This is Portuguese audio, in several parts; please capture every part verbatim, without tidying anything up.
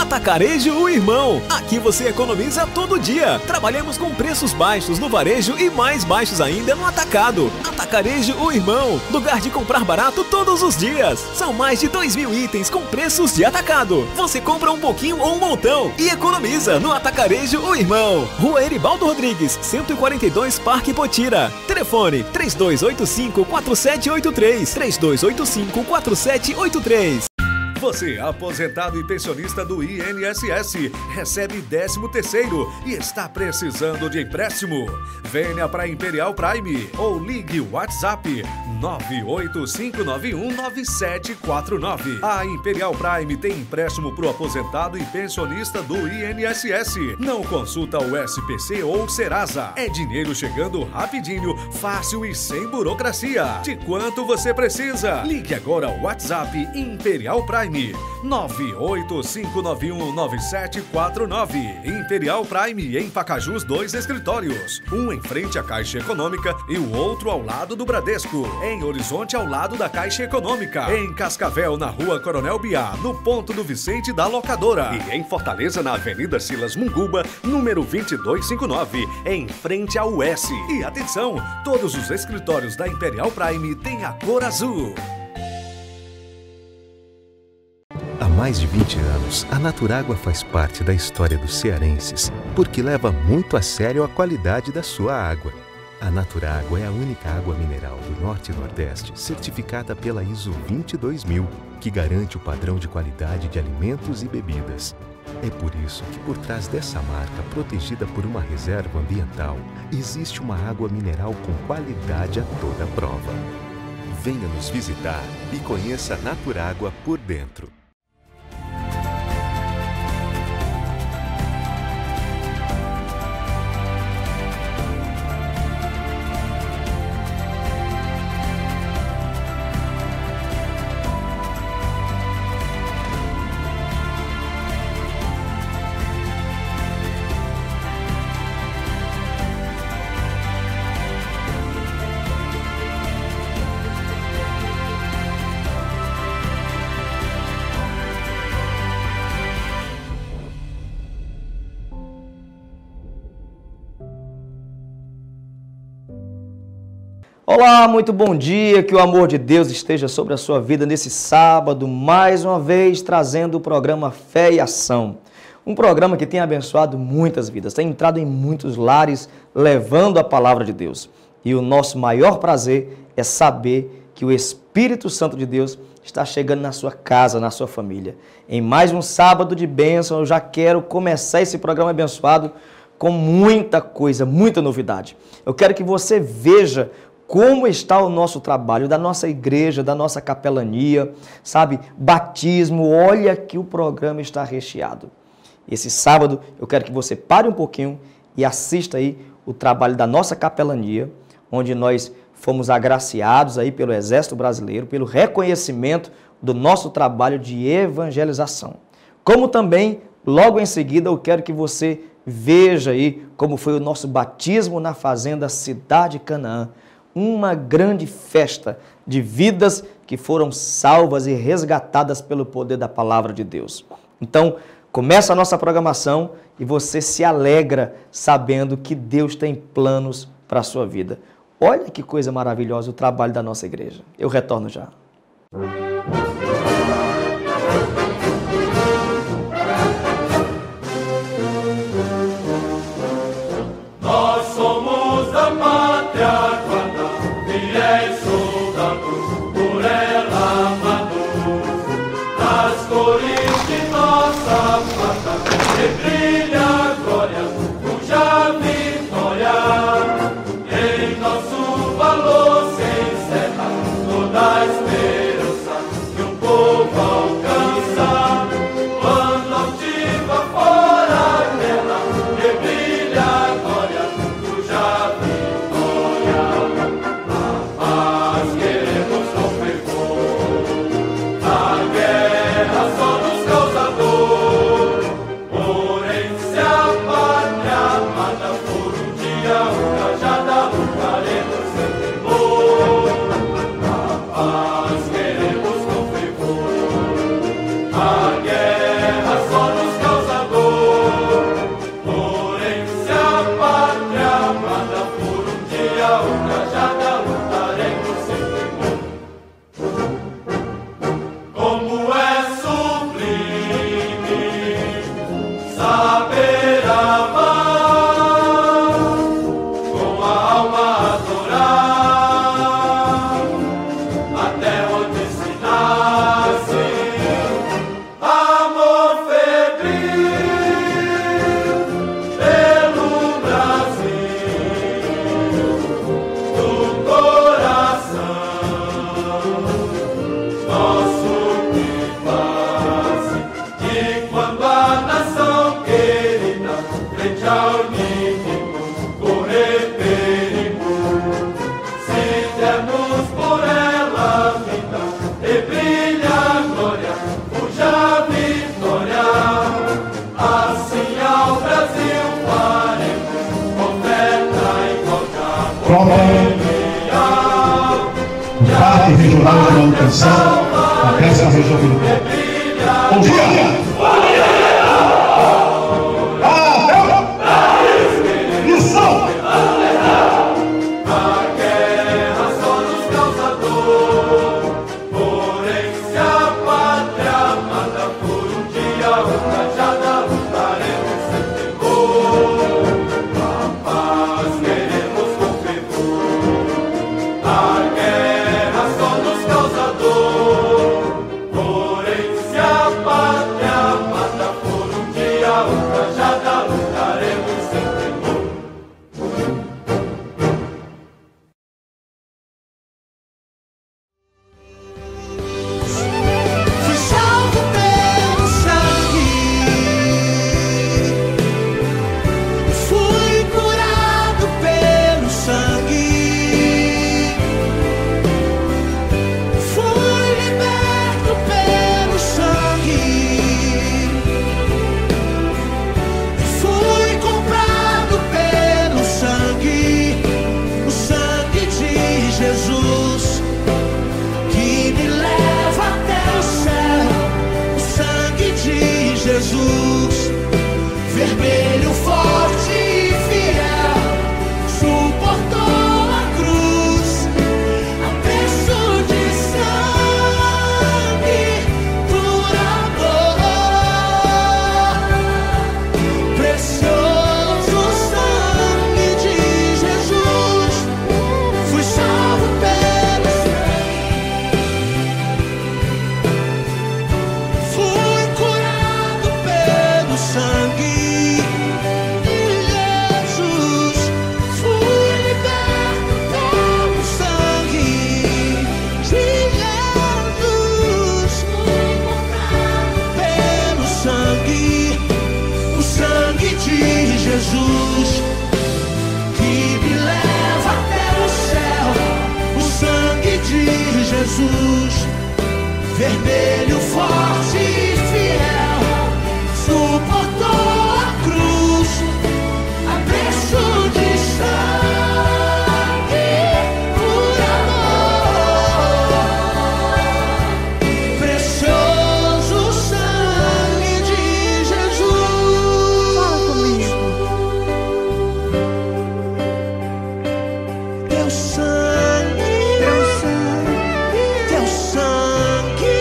Atacarejo O Irmão. Aqui você economiza todo dia. Trabalhamos com preços baixos no varejo e mais baixos ainda no atacado. Atacarejo O Irmão. Lugar de comprar barato todos os dias. São mais de dois mil itens com preços de atacado. Você compra um pouquinho ou um montão e economiza no Atacarejo O Irmão. Rua Eribaldo Rodrigues, cento e quarenta e dois, Parque Potira. Telefone três dois oito cinco, quatro sete oito três. três dois oito cinco, quatro sete oito três. Você, aposentado e pensionista do I N S S, recebe décimo terceiro e está precisando de empréstimo? Venha para Imperial Prime ou ligue o WhatsApp nove oito cinco nove um nove sete quatro nove. A Imperial Prime tem empréstimo para o aposentado e pensionista do I N S S. Não consulta o S P C ou Serasa. É dinheiro chegando rapidinho, fácil e sem burocracia. De quanto você precisa? Ligue agora ao WhatsApp Imperial Prime nove oito cinco nove um nove sete quatro nove. Imperial Prime em Pacajus, dois escritórios. Um em frente à Caixa Econômica e o outro ao lado do Bradesco. Em Horizonte, ao lado da Caixa Econômica. Em Cascavel, na Rua Coronel Biá, no ponto do Vicente da Locadora. E em Fortaleza, na Avenida Silas Munguba, número vinte e dois cinquenta e nove, em frente ao U S. E atenção, todos os escritórios da Imperial Prime têm a cor azul. Há mais de vinte anos, a Naturágua faz parte da história dos cearenses, porque leva muito a sério a qualidade da sua água. A Naturágua é a única água mineral do Norte e Nordeste certificada pela I S O vinte e dois mil, que garante o padrão de qualidade de alimentos e bebidas. É por isso que por trás dessa marca, protegida por uma reserva ambiental, existe uma água mineral com qualidade a toda prova. Venha nos visitar e conheça a Naturágua por dentro. Olá, muito bom dia, que o amor de Deus esteja sobre a sua vida nesse sábado, mais uma vez trazendo o programa Fé e Ação. Um programa que tem abençoado muitas vidas, tem entrado em muitos lares, levando a palavra de Deus. E o nosso maior prazer é saber que o Espírito Santo de Deus está chegando na sua casa, na sua família. Em mais um sábado de bênção, eu já quero começar esse programa abençoado com muita coisa, muita novidade. Eu quero que você veja como está o nosso trabalho, da nossa igreja, da nossa capelania, sabe? Batismo, olha que o programa está recheado. Esse sábado eu quero que você pare um pouquinho e assista aí o trabalho da nossa capelania, onde nós fomos agraciados aí pelo Exército Brasileiro, pelo reconhecimento do nosso trabalho de evangelização. Como também, logo em seguida, eu quero que você veja aí como foi o nosso batismo na fazenda Cidade Canaã. Uma grande festa de vidas que foram salvas e resgatadas pelo poder da palavra de Deus. Então, começa a nossa programação e você se alegra sabendo que Deus tem planos para a sua vida. Olha que coisa maravilhosa o trabalho da nossa igreja. Eu retorno já. Nós somos da pátria, fiéis soldados, por ela amados, nas cores de nossa pátria, que brilha a glória, cuja vitória, em nosso valor se encerra toda a esperança que o povo alcança, quando altiva fora dela, que brilha a glória, cuja vitória. Mas queremos com fervor, a guerra só nos causa Debate regional da manutenção da décima região militar. Bom dia! Vermelho, forte e fiel, suportou a cruz a preço de sangue por amor. Precioso sangue de Jesus. Fala comigo. Teu sangue, teu sangue, teu sangue.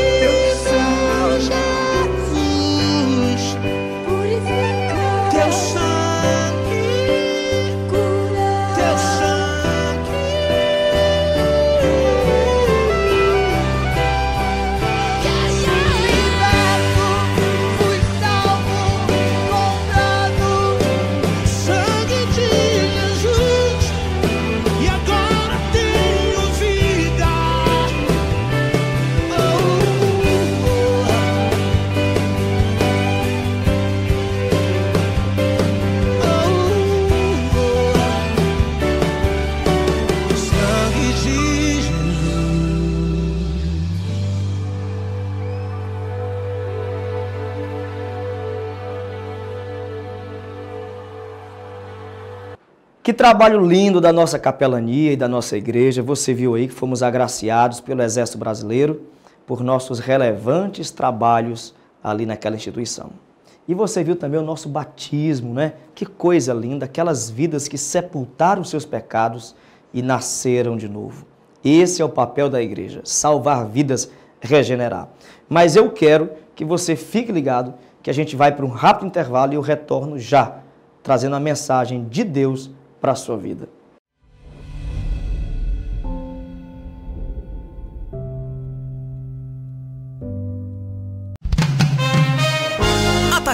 Que trabalho lindo da nossa capelania e da nossa igreja. Você viu aí que fomos agraciados pelo Exército Brasileiro por nossos relevantes trabalhos ali naquela instituição. E você viu também o nosso batismo, né? Que coisa linda, aquelas vidas que sepultaram seus pecados e nasceram de novo. Esse é o papel da igreja, salvar vidas, regenerar. Mas eu quero que você fique ligado que a gente vai para um rápido intervalo e eu retorno já, trazendo a mensagem de Deus para a sua vida.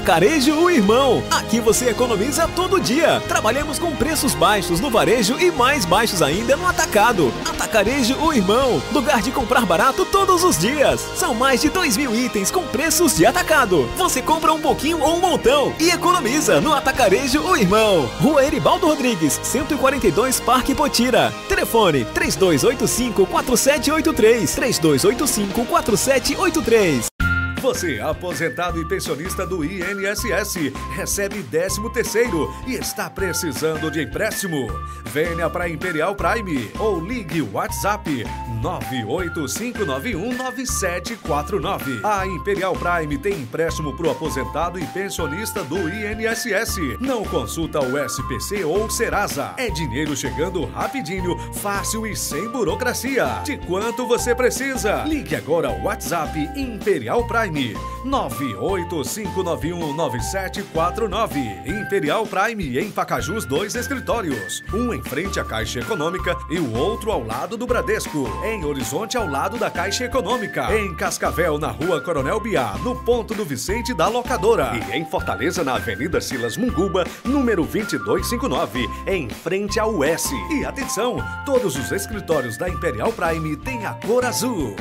Atacarejo O Irmão. Aqui você economiza todo dia. Trabalhamos com preços baixos no varejo e mais baixos ainda no atacado. Atacarejo O Irmão. Lugar de comprar barato todos os dias. São mais de dois mil itens com preços de atacado. Você compra um pouquinho ou um montão e economiza no Atacarejo O Irmão. Rua Eribaldo Rodrigues, cento e quarenta e dois, Parque Potira. Telefone três dois oito cinco, quatro sete oito três. três dois oito cinco, quatro sete oito três. Você, aposentado e pensionista do I N S S, recebe décimo terceiro e está precisando de empréstimo? Venha para Imperial Prime ou ligue o WhatsApp nove oito cinco nove um nove sete quatro nove. A Imperial Prime tem empréstimo para o aposentado e pensionista do I N S S. Não consulta o S P C ou Serasa. É dinheiro chegando rapidinho, fácil e sem burocracia. De quanto você precisa? Ligue agora ao WhatsApp Imperial Prime nove oito cinco nove um nove sete quatro nove. Imperial Prime em Pacajus, dois escritórios. Um em frente à Caixa Econômica e o outro ao lado do Bradesco. Em Horizonte, ao lado da Caixa Econômica. Em Cascavel, na Rua Coronel Biá, no ponto do Vicente da Locadora. E em Fortaleza, na Avenida Silas Munguba, número vinte e dois cinquenta e nove, em frente ao U S. E atenção, todos os escritórios da Imperial Prime têm a cor azul.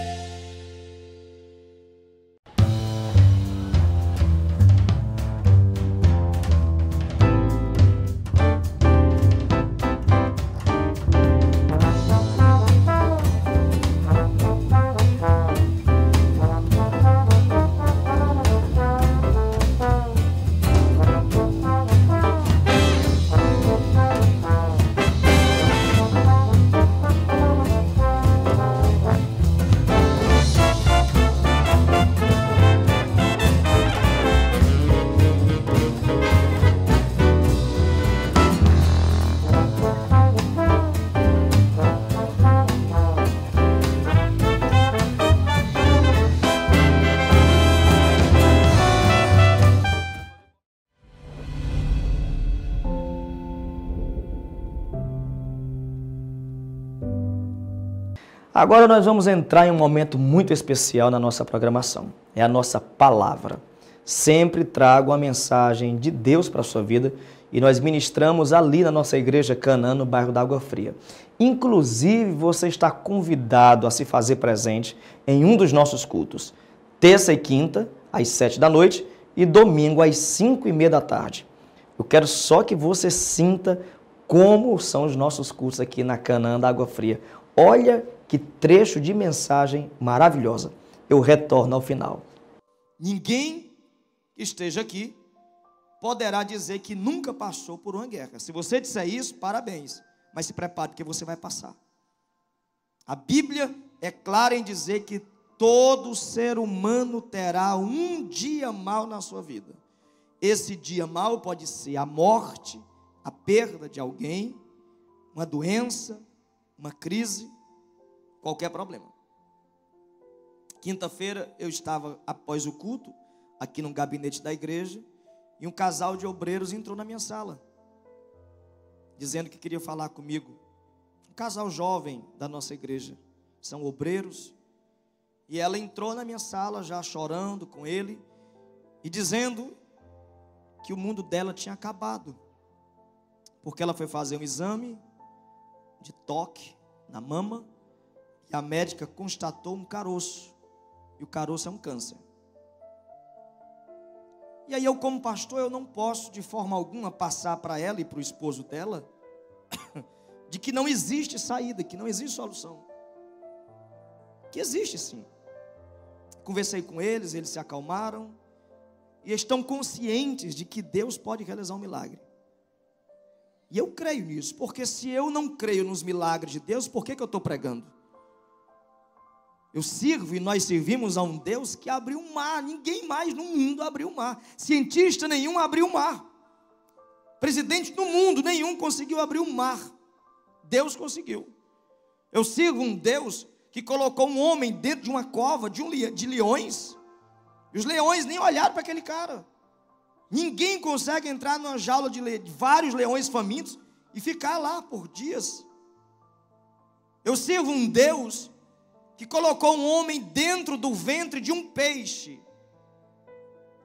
Agora nós vamos entrar em um momento muito especial na nossa programação. É a nossa palavra. Sempre trago uma mensagem de Deus para a sua vida e nós ministramos ali na nossa igreja Canaã, no bairro da Água Fria. Inclusive, você está convidado a se fazer presente em um dos nossos cultos. Terça e quinta, às sete da noite e domingo, às cinco e meia da tarde. Eu quero só que você sinta como são os nossos cultos aqui na Canaã da Água Fria. Olha que trecho de mensagem maravilhosa. Eu retorno ao final. Ninguém que esteja aqui poderá dizer que nunca passou por uma guerra. Se você disser isso, parabéns. Mas se prepare, porque você vai passar. A Bíblia é clara em dizer que todo ser humano terá um dia mau na sua vida. Esse dia mau pode ser a morte, a perda de alguém, uma doença, uma crise, qualquer problema. Quinta-feira eu estava após o culto, aqui no gabinete da igreja, e um casal de obreiros entrou na minha sala, dizendo que queria falar comigo. Um casal jovem da nossa igreja, são obreiros, e ela entrou na minha sala já chorando com ele, e dizendo que o mundo dela tinha acabado, porque ela foi fazer um exame de toque na mama, e a médica constatou um caroço, e o caroço é um câncer. E aí eu, como pastor, eu não posso de forma alguma passar para ela e para o esposo dela de que não existe saída, que não existe solução. Que existe sim. Conversei com eles, eles se acalmaram e estão conscientes de que Deus pode realizar um milagre. E eu creio nisso, porque se eu não creio nos milagres de Deus, por que que eu estou pregando? Eu sirvo e nós servimos a um Deus que abriu o mar. Ninguém mais no mundo abriu o mar. Cientista nenhum abriu o mar. Presidente do mundo nenhum conseguiu abrir o mar. Deus conseguiu. Eu sirvo um Deus que colocou um homem dentro de uma cova de, um, de leões. E os leões nem olharam para aquele cara. Ninguém consegue entrar numa jaula de, le, de vários leões famintos e ficar lá por dias. Eu sirvo um Deus que colocou um homem dentro do ventre de um peixe.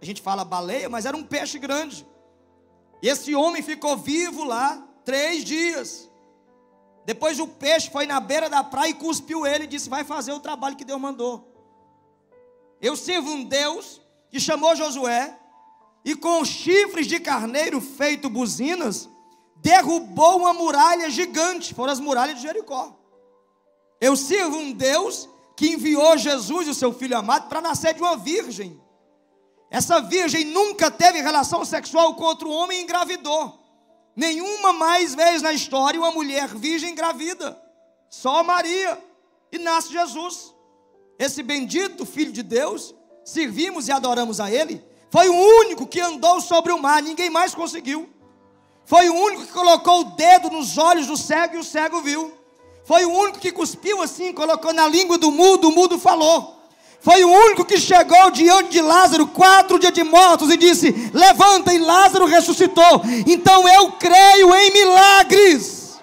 A gente fala baleia, mas era um peixe grande. E esse homem ficou vivo lá três dias. Depois o peixe foi na beira da praia e cuspiu ele e disse: vai fazer o trabalho que Deus mandou. Eu sirvo um Deus que chamou Josué e com chifres de carneiro feito buzinas, derrubou uma muralha gigante. Foram as muralhas de Jericó. Eu sirvo um Deus que enviou Jesus, o seu filho amado, para nascer de uma virgem. Essa virgem nunca teve relação sexual com outro homem e engravidou. Nenhuma mais vez na história uma mulher virgem engravida. Só Maria. E nasce Jesus. Esse bendito Filho de Deus, servimos e adoramos a Ele. Foi o único que andou sobre o mar, ninguém mais conseguiu. Foi o único que colocou o dedo nos olhos do cego e o cego viu. Foi o único que cuspiu assim, colocou na língua do mudo, o mudo falou. Foi o único que chegou diante de Lázaro, quatro dias de mortos, e disse: levanta, e Lázaro ressuscitou. Então eu creio em milagres.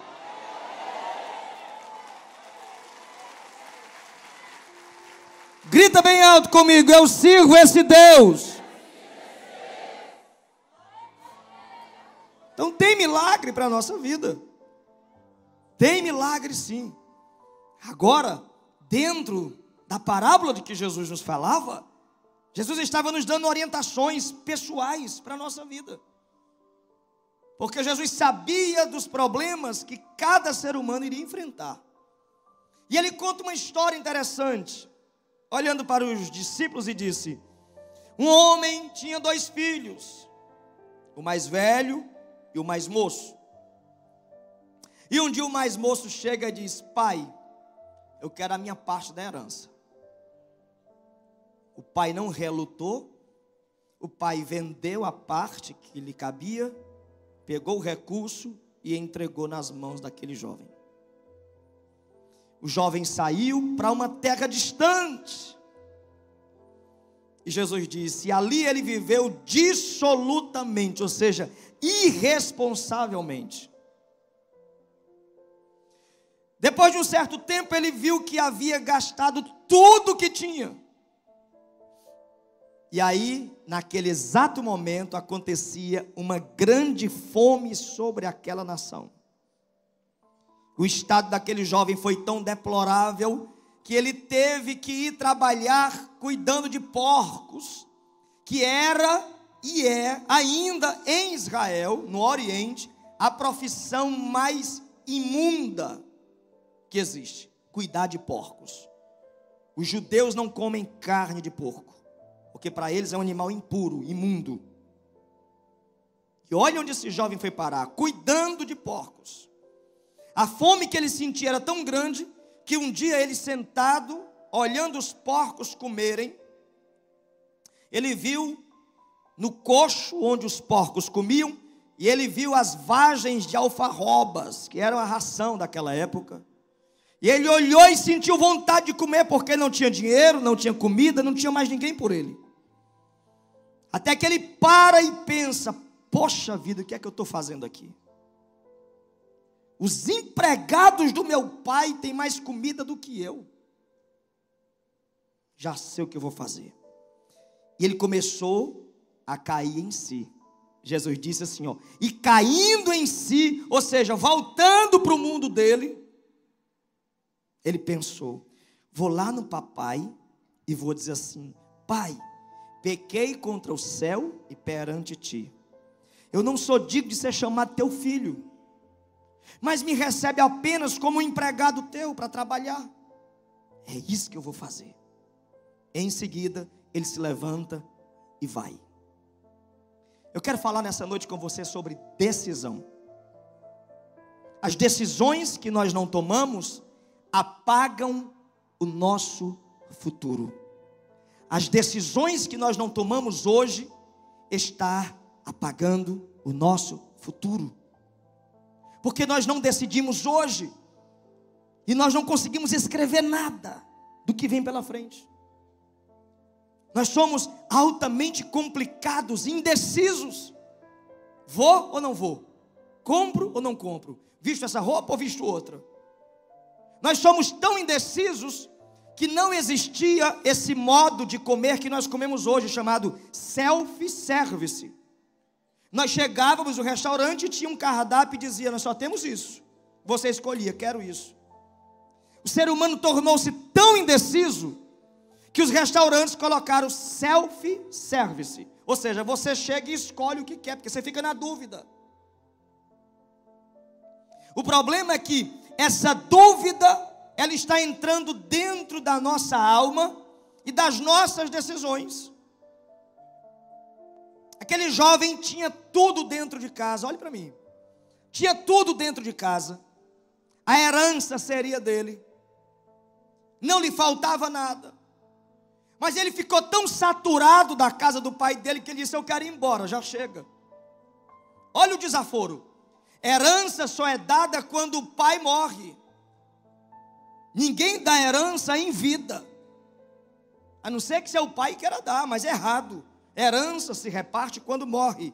Grita bem alto comigo: eu sirvo esse Deus. Então tem milagre para a nossa vida. Tem milagre sim. Agora, dentro da parábola de que Jesus nos falava, Jesus estava nos dando orientações pessoais para a nossa vida. Porque Jesus sabia dos problemas que cada ser humano iria enfrentar. E ele conta uma história interessante, olhando para os discípulos, e disse: um homem tinha dois filhos, o mais velho e o mais moço. E um dia o mais moço chega e diz: pai, eu quero a minha parte da herança. O pai não relutou. O pai vendeu a parte que lhe cabia, pegou o recurso e entregou nas mãos daquele jovem. O jovem saiu para uma terra distante. E Jesus disse: e ali ele viveu dissolutamente, ou seja, irresponsavelmente. Depois de um certo tempo, ele viu que havia gastado tudo que tinha. E aí, naquele exato momento, acontecia uma grande fome sobre aquela nação. O estado daquele jovem foi tão deplorável que ele teve que ir trabalhar cuidando de porcos, que era e é ainda em Israel, no Oriente, a profissão mais imunda que existe: cuidar de porcos. Os judeus não comem carne de porco, porque para eles é um animal impuro, imundo. E olha onde esse jovem foi parar: cuidando de porcos. A fome que ele sentia era tão grande que um dia ele, sentado, olhando os porcos comerem, ele viu no coxo onde os porcos comiam, e ele viu as vagens de alfarrobas, que eram a ração daquela época. E ele olhou e sentiu vontade de comer, porque não tinha dinheiro, não tinha comida, não tinha mais ninguém por ele. Até que ele para e pensa: poxa vida, o que é que eu estou fazendo aqui? Os empregados do meu pai têm mais comida do que eu. Já sei o que eu vou fazer. E ele começou a cair em si. Jesus disse assim, ó, e caindo em si, ou seja, voltando para o mundo dele, ele pensou: vou lá no papai e vou dizer assim: pai, pequei contra o céu e perante ti. Eu não sou digno de ser chamado teu filho, mas me recebe apenas como um empregado teu para trabalhar. É isso que eu vou fazer. Em seguida, ele se levanta e vai. Eu quero falar nessa noite com você sobre decisão. As decisões que nós não tomamos apagam o nosso futuro. As decisões que nós não tomamos hoje está apagando o nosso futuro. Porque nós não decidimos hoje e nós não conseguimos escrever nada do que vem pela frente. Nós somos altamente complicados, indecisos. Vou ou não vou? Compro ou não compro? Visto essa roupa ou visto outra? Nós somos tão indecisos que não existia esse modo de comer que nós comemos hoje, chamado self-service. Nós chegávamos no restaurante e tinha um cardápio e dizia, nós só temos isso. Você escolhia, quero isso. O ser humano tornou-se tão indeciso que os restaurantes colocaram self-service. Ou seja, você chega e escolhe o que quer, porque você fica na dúvida. O problema é que essa dúvida, ela está entrando dentro da nossa alma e das nossas decisões. Aquele jovem tinha tudo dentro de casa, olhe para mim. Tinha tudo dentro de casa. A herança seria dele. Não lhe faltava nada. Mas ele ficou tão saturado da casa do pai dele que ele disse, eu quero ir embora, já chega. Olha o desaforo. Herança só é dada quando o pai morre. Ninguém dá herança em vida. A não ser que seu pai queira dar, mas é errado. Herança se reparte quando morre.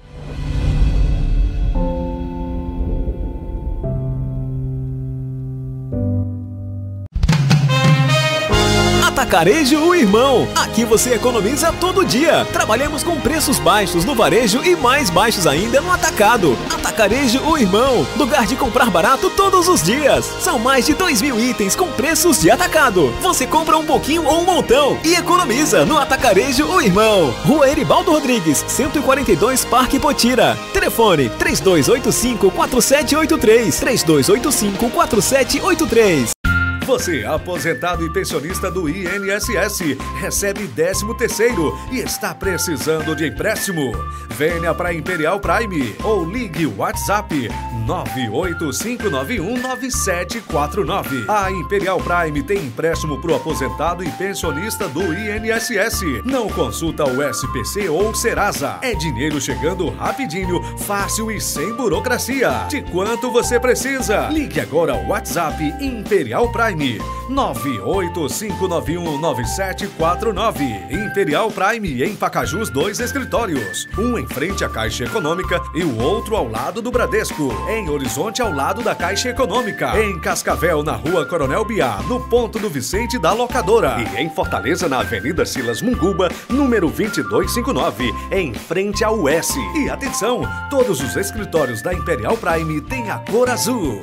Atacarejo O Irmão. Aqui você economiza todo dia. Trabalhamos com preços baixos no varejo e mais baixos ainda no atacado. Atacarejo O Irmão. Lugar de comprar barato todos os dias. São mais de dois mil itens com preços de atacado. Você compra um pouquinho ou um montão e economiza no Atacarejo O Irmão. Rua Eribaldo Rodrigues, cento e quarenta e dois, Parque Potira. Telefone três dois oito cinco, quatro sete oito três. três dois oito cinco, quatro sete oito três. Você, aposentado e pensionista do I N S S, recebe décimo terceiro e está precisando de empréstimo? Venha para Imperial Prime ou ligue o WhatsApp nove oito cinco nove um nove sete quatro nove. A Imperial Prime tem empréstimo para o aposentado e pensionista do I N S S. Não consulta o S P C ou Serasa. É dinheiro chegando rapidinho, fácil e sem burocracia. De quanto você precisa? Ligue agora ao WhatsApp Imperial Prime. nove oito cinco nove um nove sete quatro nove. Imperial Prime em Pacajus, dois escritórios. Um em frente à Caixa Econômica e o outro ao lado do Bradesco. Em Horizonte, ao lado da Caixa Econômica. Em Cascavel, na Rua Coronel Biá, no ponto do Vicente da Locadora. E em Fortaleza, na Avenida Silas Munguba, número vinte e dois cinquenta e nove, em frente ao U S. E atenção, todos os escritórios da Imperial Prime têm a cor azul.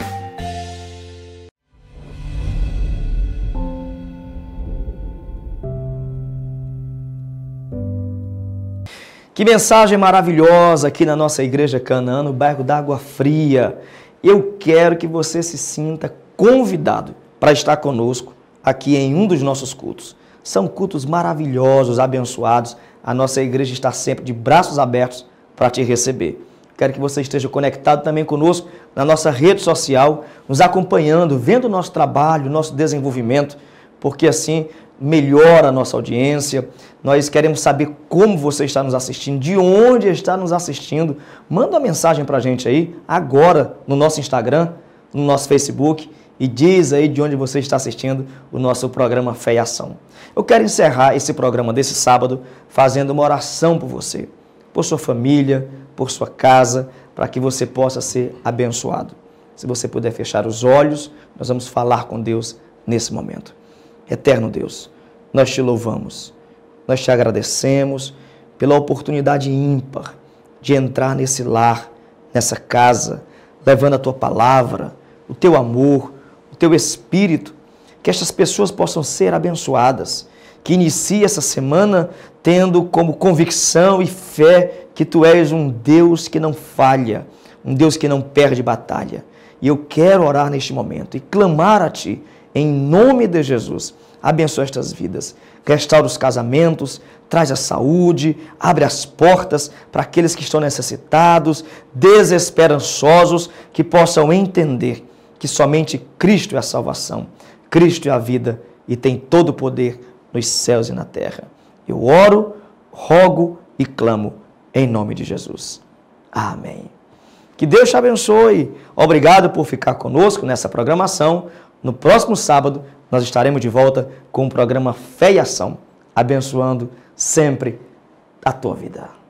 Que mensagem maravilhosa aqui na nossa igreja Canaã, no bairro da Água Fria. Eu quero que você se sinta convidado para estar conosco aqui em um dos nossos cultos. São cultos maravilhosos, abençoados. A nossa igreja está sempre de braços abertos para te receber. Quero que você esteja conectado também conosco na nossa rede social, nos acompanhando, vendo o nosso trabalho, o nosso desenvolvimento, porque assim melhora a nossa audiência. Nós queremos saber como você está nos assistindo, de onde está nos assistindo. Manda uma mensagem para a gente aí, agora, no nosso Instagram, no nosso Facebook, e diz aí de onde você está assistindo o nosso programa Fé e Ação. Eu quero encerrar esse programa desse sábado fazendo uma oração por você, por sua família, por sua casa, para que você possa ser abençoado. Se você puder fechar os olhos, nós vamos falar com Deus nesse momento. Eterno Deus, nós te louvamos, nós te agradecemos pela oportunidade ímpar de entrar nesse lar, nessa casa, levando a tua palavra, o teu amor, o teu espírito, que estas pessoas possam ser abençoadas, que inicie essa semana tendo como convicção e fé que tu és um Deus que não falha, um Deus que não perde batalha. E eu quero orar neste momento e clamar a ti, em nome de Jesus. Abençoa estas vidas, restaura os casamentos, traz a saúde, abre as portas para aqueles que estão necessitados, desesperançosos, que possam entender que somente Cristo é a salvação, Cristo é a vida e tem todo o poder nos céus e na terra. Eu oro, rogo e clamo em nome de Jesus. Amém. Que Deus te abençoe. Obrigado por ficar conosco nessa programação. No próximo sábado, nós estaremos de volta com o programa Fé e Ação, abençoando sempre a tua vida.